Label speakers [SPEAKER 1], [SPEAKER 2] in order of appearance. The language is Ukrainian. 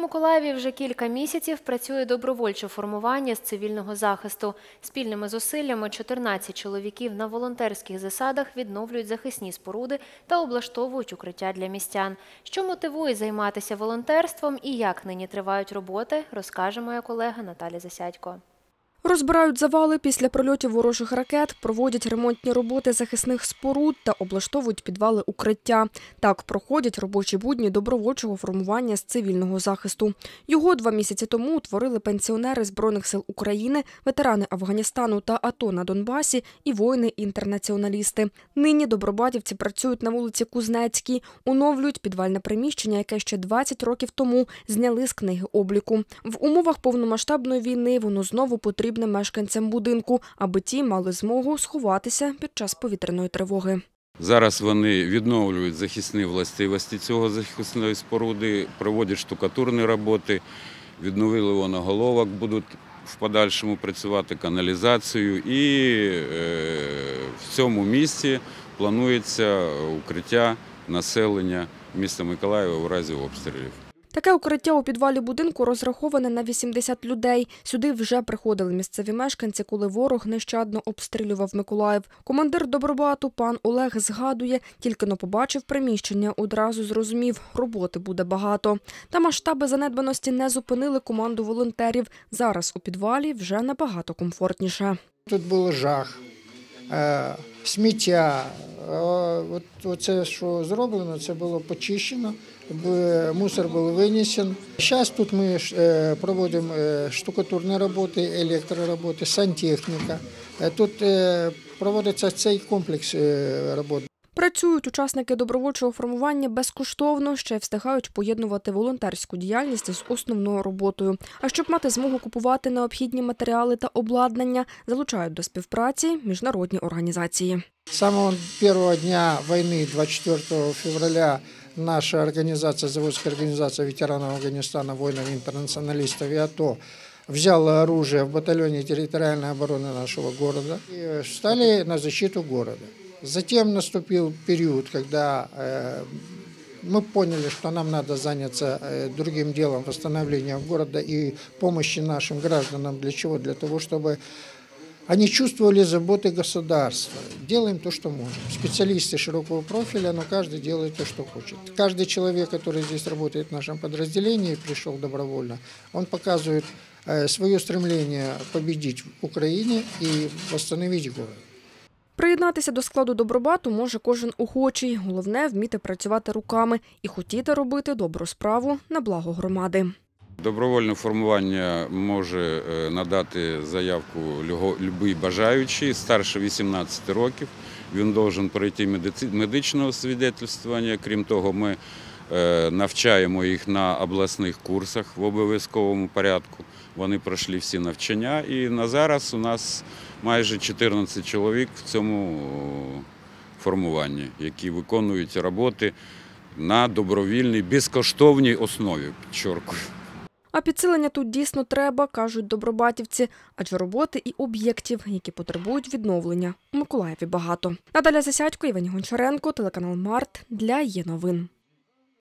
[SPEAKER 1] Миколаєві вже кілька місяців працює добровольче формування з цивільного захисту. Спільними зусиллями 14 чоловіків на волонтерських засадах відновлюють захисні споруди та облаштовують укриття для містян. Що мотивує займатися волонтерством і як нині тривають роботи, розкаже моя колега Наталя Засядько.
[SPEAKER 2] Розбирають завали після прильотів ворожих ракет, проводять ремонтні роботи захисних споруд та облаштовують підвали укриття. Так проходять робочі будні добровольчого формування з цивільного захисту. Його 2 місяці тому утворили пенсіонери Збройних сил України, ветерани Афганістану та АТО на Донбасі і воїни-інтернаціоналісти. Нині добробатівці працюють на вулиці Кузнецькій, оновлюють підвальне приміщення, яке ще 20 років тому зняли з книги обліку. В умовах повномасштабної війни воно знову потрібно мешканцям будинку, аби ті мали змогу сховатися під час повітряної тривоги.
[SPEAKER 3] Зараз вони відновлюють захисні властивості цього захисної споруди, проводять штукатурні роботи, відновили воноголовок, будуть в подальшому працювати каналізацію і в цьому місці планується укриття населення міста Миколаєва у разі обстрілів.
[SPEAKER 2] Таке укриття у підвалі будинку розраховане на 80 людей. Сюди вже приходили місцеві мешканці, коли ворог нещадно обстрілював Миколаїв. Командир Добробату пан Олег згадує, тільки-но побачив приміщення, одразу зрозумів – роботи буде багато. Та масштаби занедбаності не зупинили команду волонтерів. Зараз у підвалі вже набагато комфортніше.
[SPEAKER 4] Тут було жах, сміття. Оце, що зроблено, це було почищено, мусор був винесений. Зараз тут ми проводимо штукатурні роботи, електророботи, сантехніка. Тут проводиться цей комплекс робот.
[SPEAKER 2] Працюють учасники добровольчого формування безкоштовно, ще й встигають поєднувати волонтерську діяльність з основною роботою. А щоб мати змогу купувати необхідні матеріали та обладнання, залучають до співпраці міжнародні організації.
[SPEAKER 4] З самого першого дня війни, 24 февраля, наша организация, заводская организация ветеранов Афганистана, воинов-интернационалистов и АТО взяла оружие в батальоне территориальной обороны нашего города и встали на защиту города. Затем наступил период, когда мы поняли, что нам надо заняться другим делом, восстановлением города и помощи нашим гражданам. Для чего? Для того, чтобы они чувствовали заботы государства. Делаем то, что можем. Специалисты широкого профиля, но каждый делает то, что хочет. Каждый человек, который здесь работает в нашем подразделении, пришел добровольно, он показывает свое стремление победить в Украине и восстановить город.
[SPEAKER 2] Приєднатися до складу Добробату може кожен охочий. Головне – вміти працювати руками і хотіти робити добру справу на благо громади.
[SPEAKER 3] Добровольне формування може надати заявку будь-який бажаючий, старше 18 років. Він має пройти медичне освідчення. Крім того, ми навчаємо їх на обласних курсах в обов'язковому порядку. Вони пройшли всі навчання і на зараз у нас майже 14 чоловік в цьому формуванні, які виконують роботи на добровільній, безкоштовній основі, підчеркую.
[SPEAKER 2] А підсилення тут дійсно треба, кажуть добробатівці, адже роботи і об'єктів, які потребують відновлення, у Миколаєві багато. Наталя Засядько, Євгеній Гончаренко, телеканал Март для Є новин.